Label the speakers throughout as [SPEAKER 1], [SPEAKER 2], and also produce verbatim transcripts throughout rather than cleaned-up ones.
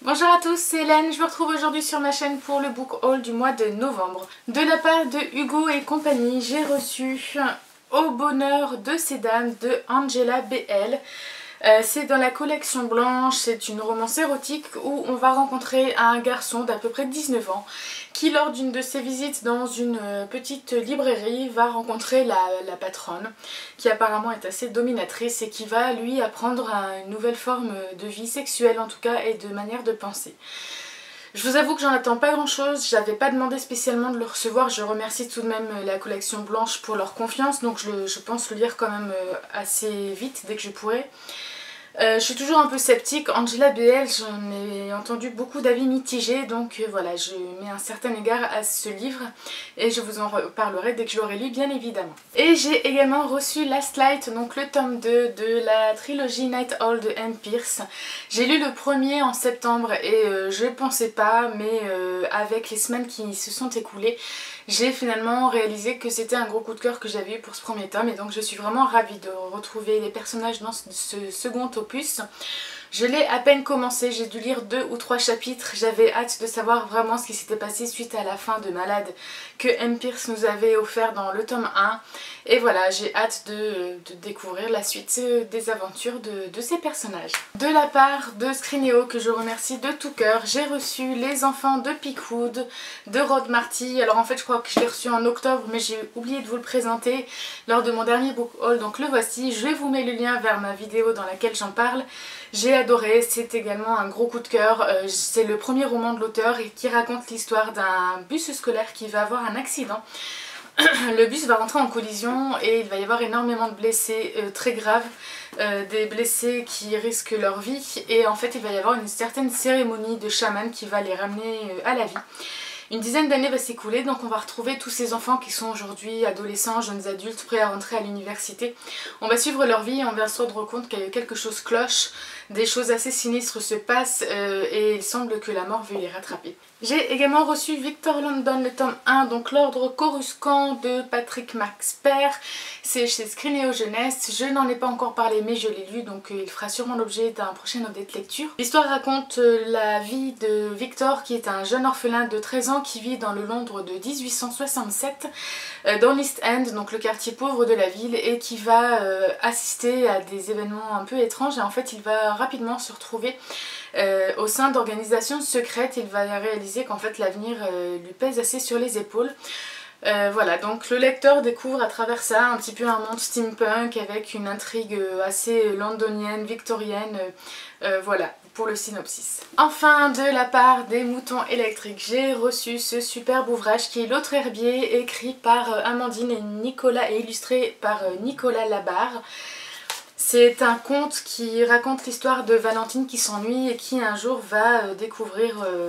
[SPEAKER 1] Bonjour à tous, c'est Hélène, je vous retrouve aujourd'hui sur ma chaîne pour le book haul du mois de novembre. De la part de Hugo et compagnie, j'ai reçu Au bonheur de ces dames de Angela B L. Euh, c'est dans la collection blanche, c'est une romance érotique où on va rencontrer un garçon d'à peu près dix-neuf ans qui lors d'une de ses visites dans une petite librairie va rencontrer la, la patronne qui apparemment est assez dominatrice et qui va lui apprendre une nouvelle forme de vie sexuelle en tout cas et de manière de penser. Je vous avoue que j'en attends pas grand chose, j'avais pas demandé spécialement de le recevoir, je remercie tout de même la collection blanche pour leur confiance donc je, je pense le lire quand même assez vite dès que je pourrai. Euh, je suis toujours un peu sceptique, Angela B L, j'en ai entendu beaucoup d'avis mitigés, donc euh, voilà, je mets un certain égard à ce livre et je vous en reparlerai dès que je l'aurai lu bien évidemment. Et j'ai également reçu Last Light, donc le tome deux de la trilogie Night Owl de Anne Pierce. J'ai lu le premier en septembre et euh, je ne pensais pas, mais euh, avec les semaines qui se sont écoulées, j'ai finalement réalisé que c'était un gros coup de cœur que j'avais eu pour ce premier tome et donc je suis vraiment ravie de retrouver les personnages dans ce second opus. Je l'ai à peine commencé, j'ai dû lire deux ou trois chapitres, j'avais hâte de savoir vraiment ce qui s'était passé suite à la fin de Malade que M. Pierce nous avait offert dans le tome un. Et voilà, j'ai hâte de, de découvrir la suite des aventures de, de ces personnages. De la part de Scrineo, que je remercie de tout cœur, j'ai reçu Les Enfants de Pickwood de Rod Marty. Alors en fait je crois que je l'ai reçu en octobre mais j'ai oublié de vous le présenter lors de mon dernier book haul, donc le voici. Je vous mets le lien vers ma vidéo dans laquelle j'en parle. J'ai adoré, c'est également un gros coup de cœur, euh, c'est le premier roman de l'auteur et qui raconte l'histoire d'un bus scolaire qui va avoir un accident. Le bus va rentrer en collision et il va y avoir énormément de blessés euh, très graves, euh, des blessés qui risquent leur vie et en fait il va y avoir une certaine cérémonie de chaman qui va les ramener euh, à la vie. Une dizaine d'années va s'écouler, donc on va retrouver tous ces enfants qui sont aujourd'hui adolescents, jeunes adultes, prêts à rentrer à l'université. On va suivre leur vie et on va se rendre compte que quelque chose cloche, des choses assez sinistres se passent euh, et il semble que la mort veut les rattraper. J'ai également reçu Victor London, le tome un, donc l'ordre Coruscant de Patrick Max Père. C'est chez Scrineo Jeunesse, je n'en ai pas encore parlé mais je l'ai lu donc euh, il fera sûrement l'objet d'un prochain update lecture. L'histoire raconte euh, la vie de Victor qui est un jeune orphelin de treize ans qui vit dans le Londres de mille huit cent soixante-sept, euh, dans l'East End, donc le quartier pauvre de la ville, et qui va euh, assister à des événements un peu étranges et en fait il va rapidement se retrouver euh, au sein d'organisations secrètes. Il va réaliser qu'en fait l'avenir euh, lui pèse assez sur les épaules. Euh, voilà, donc le lecteur découvre à travers ça un petit peu un monde steampunk avec une intrigue assez londonienne, victorienne, euh, euh, voilà pour le synopsis. Enfin, de la part des Moutons Électriques, j'ai reçu ce superbe ouvrage qui est L'autre herbier, écrit par Amandine et Nicolas et illustré par Nicolas Labarre. C'est un conte qui raconte l'histoire de Valentine qui s'ennuie et qui un jour va découvrir... Euh,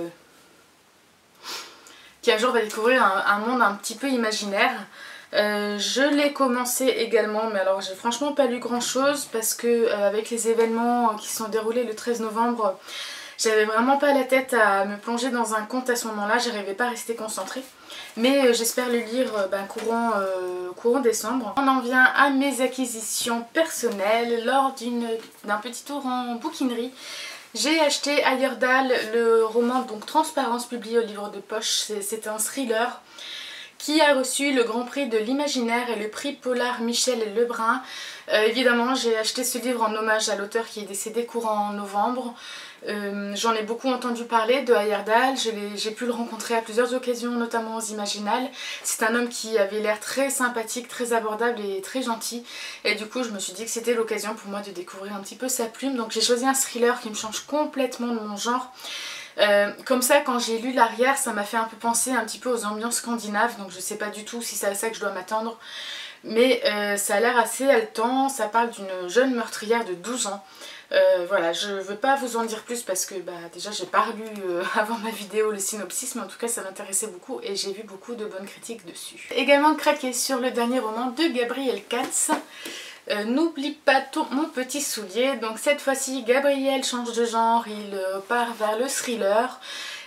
[SPEAKER 1] qui un jour va découvrir un, un monde un petit peu imaginaire. Euh, je l'ai commencé également, mais alors j'ai franchement pas lu grand chose parce que euh, avec les événements qui sont déroulés le treize novembre, j'avais vraiment pas la tête à me plonger dans un conte à ce moment-là, j'arrivais pas à rester concentrée. Mais euh, j'espère le lire euh, ben, courant, euh, courant décembre. On en vient à mes acquisitions personnelles lors d'un petit tour en bouquinerie. J'ai acheté Heyerdahl, le roman donc Transparence publié au livre de poche. C'est un thriller qui a reçu le Grand Prix de l'Imaginaire et le prix Polar Michel Lebrun. Euh, évidemment, j'ai acheté ce livre en hommage à l'auteur qui est décédé courant novembre. Euh, J'en ai beaucoup entendu parler de Heyerdahl, j'ai pu le rencontrer à plusieurs occasions, notamment aux Imaginales. C'est un homme qui avait l'air très sympathique, très abordable et très gentil. Et du coup, je me suis dit que c'était l'occasion pour moi de découvrir un petit peu sa plume. Donc j'ai choisi un thriller qui me change complètement de mon genre. Euh, comme ça, quand j'ai lu l'arrière, ça m'a fait un peu penser un petit peu aux ambiances scandinaves, donc je sais pas du tout si c'est à ça que je dois m'attendre, mais euh, ça a l'air assez haletant. Ça parle d'une jeune meurtrière de douze ans. Euh, voilà, je veux pas vous en dire plus parce que bah, déjà j'ai pas lu euh, avant ma vidéo le synopsis, mais en tout cas ça m'intéressait beaucoup et j'ai vu beaucoup de bonnes critiques dessus. Également craqué sur le dernier roman de Gabriel Katz. Euh, N'oublie pas ton, mon petit soulier. Donc cette fois-ci Gabriel change de genre, il euh, part vers le thriller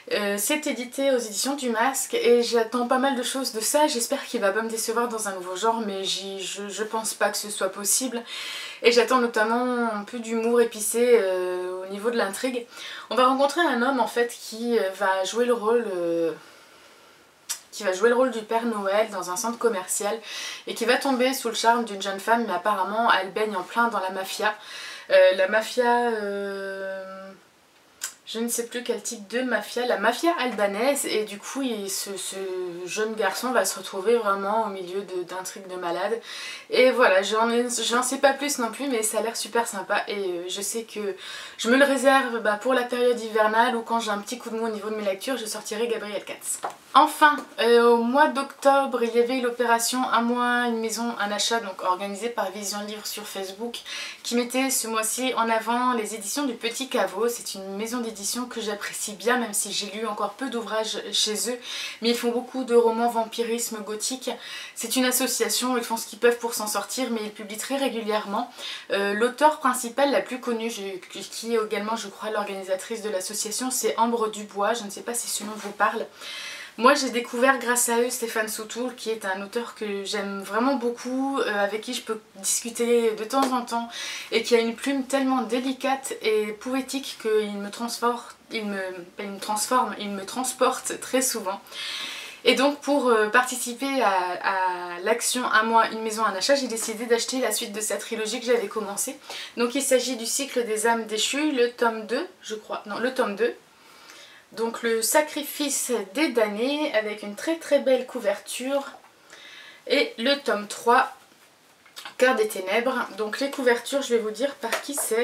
[SPEAKER 1] Euh, c'est édité aux éditions du Masque et j'attends pas mal de choses de ça. J'espère qu'il va pas me décevoir dans un nouveau genre, mais je, je pense pas que ce soit possible. Et j'attends notamment un peu d'humour épicé euh, au niveau de l'intrigue. On va rencontrer un homme en fait qui va jouer le rôle... Euh, qui va jouer le rôle du Père Noël dans un centre commercial et qui va tomber sous le charme d'une jeune femme, mais apparemment elle baigne en plein dans la mafia. Euh, la mafia... Euh... Je ne sais plus quel type de mafia, la mafia albanaise, et du coup il, ce, ce jeune garçon va se retrouver vraiment au milieu d'intrigues de, de malade. Et voilà, j'en sais pas plus non plus, mais ça a l'air super sympa et euh, je sais que je me le réserve bah, pour la période hivernale ou quand j'ai un petit coup de mou au niveau de mes lectures, je sortirai Gabriel Katz. Enfin, euh, au mois d'octobre, il y avait l'opération Un mois, une maison, un achat, donc organisée par Vision Livre sur Facebook, qui mettait ce mois-ci en avant les éditions du Petit Caveau. C'est une maison d'édition que j'apprécie bien, même si j'ai lu encore peu d'ouvrages chez eux, mais ils font beaucoup de romans vampirisme gothique. C'est une association, ils font ce qu'ils peuvent pour s'en sortir, mais ils publient très régulièrement. Euh, L'auteur principal la plus connue, je, qui est également je crois l'organisatrice de l'association, c'est Ambre Dubois, je ne sais pas si ce nom vous parle. Moi j'ai découvert grâce à eux Stéphane Soutour, qui est un auteur que j'aime vraiment beaucoup, euh, avec qui je peux discuter de temps en temps et qui a une plume tellement délicate et poétique qu'il me transforme, il me, il me transforme, il me transporte très souvent. Et donc pour euh, participer à, à l'action Un mois, une maison, un achat, j'ai décidé d'acheter la suite de sa trilogie que j'avais commencé. Donc il s'agit du cycle des âmes déchues, le tome deux, je crois, non le tome deux. Donc le sacrifice des damnés avec une très très belle couverture et le tome trois, Cœur des ténèbres. Donc les couvertures, je vais vous dire par qui c'est.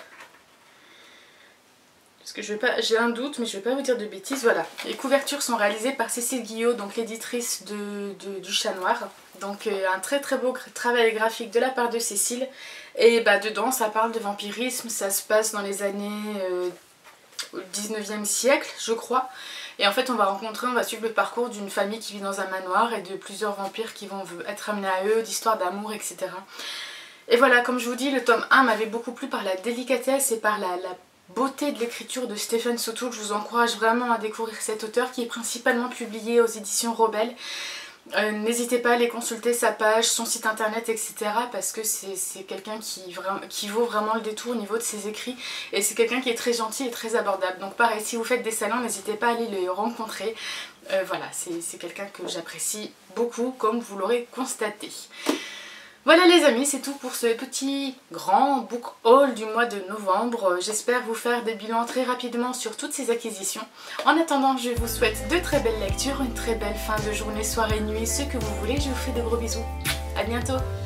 [SPEAKER 1] Parce que je vais pas, j'ai un doute mais je vais pas vous dire de bêtises. Voilà, les couvertures sont réalisées par Cécile Guillot, donc l'éditrice de, de, du Chat Noir. Donc euh, un très très beau travail graphique de la part de Cécile. Et bah dedans ça parle de vampirisme, ça se passe dans les années... Euh, au dix-neuvième siècle je crois, et en fait on va rencontrer, on va suivre le parcours d'une famille qui vit dans un manoir et de plusieurs vampires qui vont être amenés à eux, d'histoires d'amour, etc. Et voilà, comme je vous dis, le tome un m'avait beaucoup plu par la délicatesse et par la, la beauté de l'écriture de Stéphane Soutour. Je vous encourage vraiment à découvrir cet auteur qui est principalement publié aux éditions Robel. Euh, N'hésitez pas à aller consulter sa page, son site internet, et cetera. Parce que c'est quelqu'un qui, qui vaut vraiment le détour au niveau de ses écrits. Et c'est quelqu'un qui est très gentil et très abordable. Donc pareil, si vous faites des salons, n'hésitez pas à aller le rencontrer. Euh, voilà, c'est quelqu'un que j'apprécie beaucoup, comme vous l'aurez constaté. Voilà les amis, c'est tout pour ce petit grand book haul du mois de novembre. J'espère vous faire des bilans très rapidement sur toutes ces acquisitions. En attendant, je vous souhaite de très belles lectures, une très belle fin de journée, soirée, nuit, ce que vous voulez. Je vous fais de gros bisous. À bientôt.